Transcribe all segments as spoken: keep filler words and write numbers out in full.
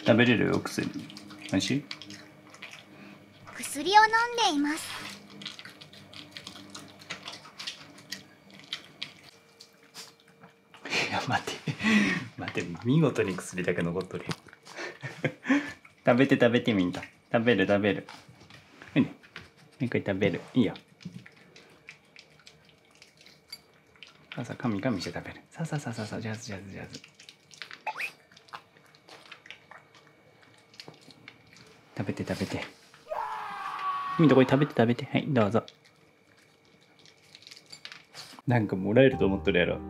食べれるよ薬。おいしい？ 薬を飲んでいます。 いや待て待て、見事に薬だけ残っとるよ食べて食べてみんな。食べる食べる。はいね。これ食べる。いいよ。さあさあ、かみかみして食べる。さあさあさあさあさあ、上手上手上手。食べて食べて。みんなこれ食べて食べて。はい、どうぞ。なんかもらえると思っとるやろ。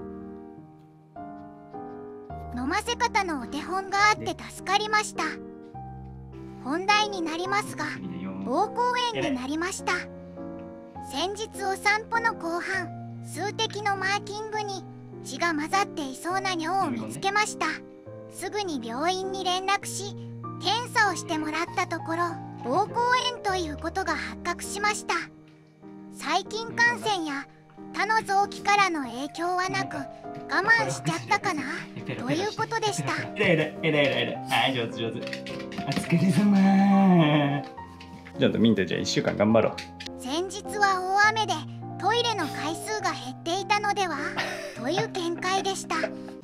飲ませ方のお手本があって助かりました。本題になりますが、膀胱炎になりました。先日お散歩の後半、数滴のマーキングに血が混ざっていそうな尿を見つけました。すぐに病院に連絡し、検査をしてもらったところ、膀胱炎ということが発覚しました。細菌感染や他の臓器からの影響はなく、我慢しちゃったかなということでした。 えらいえらいえらいえらいえらい。はい、上手上手。お疲れ様。ちょっとミントじゃあいっしゅうかん頑張ろう。 先日は大雨でトイレの回数が減っていたのではという見解でした。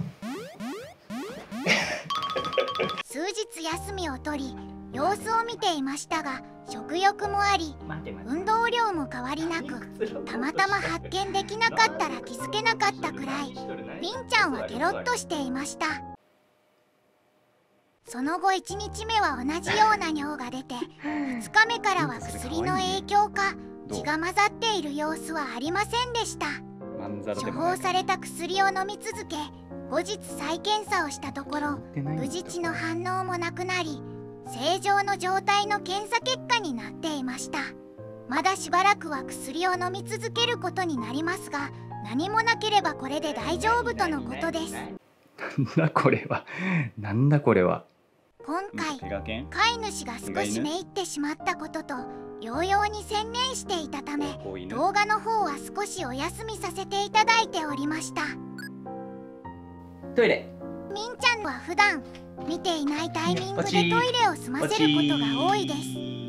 数日休みを取り様子を見ていましたが、食欲もあり運動量も変わりなく、たまたま発見できなかったら気づけなかったくらい、みんちゃんはケロッとしていました。その後いちにちめは同じような尿が出て、ふつかめからは薬の影響か血が混ざっている様子はありませんでした。処方された薬を飲み続け、後日再検査をしたところ無事血の反応もなくなり、正常の状態の検査結果になっていました。まだしばらくは薬を飲み続けることになりますが、何もなければこれで大丈夫とのことです。 なんだこれは。なんだこれは。 今回飼い主が少しめいってしまったことと療養に専念していたため、動画の方は少しお休みさせていただいておりました。 トイレ。 みんちゃんは普段見ていないタイミングでトイレを済ませることが多いです。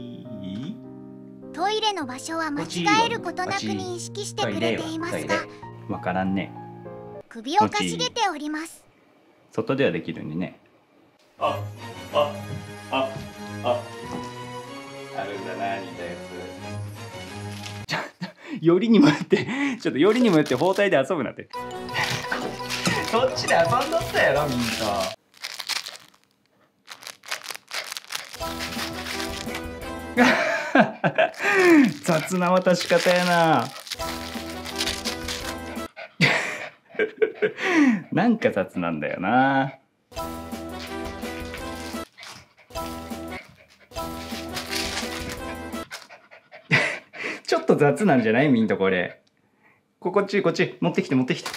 トイレの場所は間違えることなく認識してくれていますが、 わからんね。 首をかしげております。 外ではできるんでね。あ、あ、あ、あ、あるんだな、似たやつ。ちょっと、よりにもよって、ちょっとよりにもよって包帯で遊ぶなって。そっちで遊んどったやろ、みんな。雑な渡し方やな。なんか雑なんだよな。ちょっと雑なんじゃないミントこれ。ここっちこっち持ってきて持ってきて。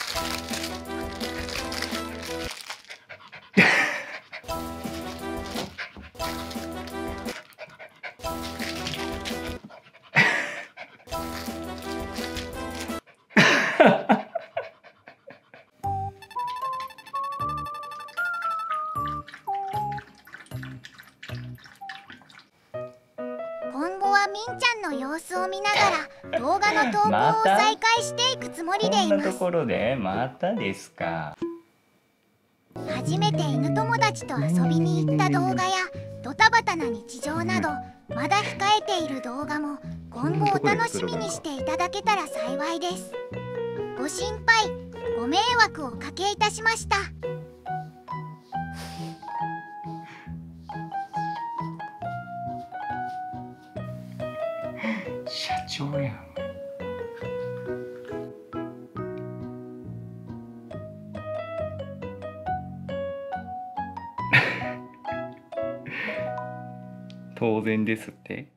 今後はみんちゃんの様子を見ながら動画の投稿を再開していくつもりでいます。 こんなところでまたですか。 初めて犬友達と遊びに行った動画やドタバタな日常など、まだ控えている動画も今後お楽しみにしていただけたら幸いです。ご心配ご迷惑をおかけいたしました。 社長やん。当然ですって。